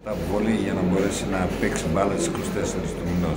Τα βολή για να μπορέσει να παίξει μπάλα στις 24 του μηνός.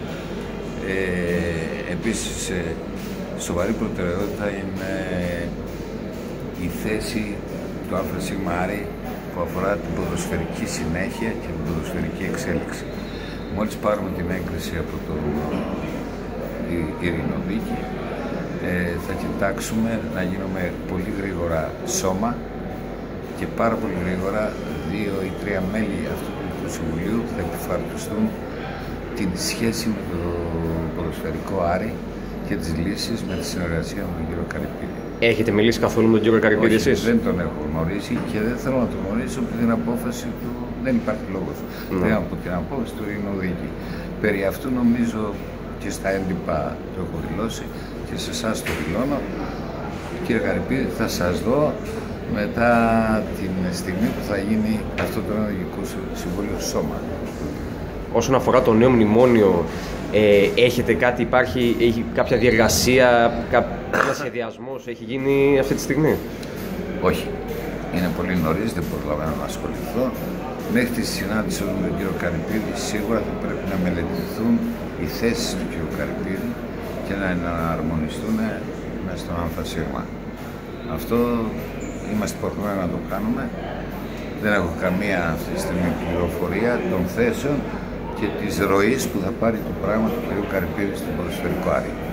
Επίσης, σοβαρή προτεραιότητα είναι η θέση του ΑΣ Άρη που αφορά την ποδοσφαιρική συνέχεια και την ποδοσφαιρική εξέλιξη. Μόλις πάρουμε την έγκριση από το Ειρηνοδίκη, θα κοιτάξουμε να γίνουμε πολύ γρήγορα σώμα και πάρα πολύ γρήγορα 2 ή 3 μέλη αυτού του Συμβουλίου θα επιφαρτιστούν την σχέση με το ποδοσφαιρικό Άρη και τις λύσεις με τη συνεργασία με τον κύριο Καρυπίδη. Έχετε μιλήσει καθόλου με τον κύριο Καρυπίδη εσείς? Δεν τον έχω γνωρίσει και δεν θέλω να τον γνωρίσω από την απόφαση του. Δεν υπάρχει λόγος. Δεν από την απόφαση του Ειρηνοδίκη. Περί αυτού νομίζω και στα έντυπα το έχω δηλώσει και σε εσάς το δηλώνω. Κύριε Καρυπίδη, θα σας δω μετά την στιγμή που θα γίνει αυτό το Ειρηνοδικό Συμβούλιο Σώμα. Όσον αφορά το νέο μνημόνιο, έχετε κάτι, έχει κάποια διεργασία, κάποιο σχεδιασμός έχει γίνει αυτή τη στιγμή? Όχι. Είναι πολύ νωρίς, δεν προλαβαίνω να ασχοληθώ. Μέχρι τη συνάντηση με τον κύριο Καρυπίδη σίγουρα θα πρέπει να μελετηθούν οι θέσεις του κύριου Καρυπίδη και να εναρμονιστούν μέσα στον ΑΣ. Αυτό είμαστε υποχρεωμένοι να το κάνουμε. Δεν έχω καμία αυτή τη στιγμή πληροφορία των θέσεων και της ροής που θα πάρει το πράγμα του κ. Καρυπίδη στην ποδοσφαιρικό Άρη.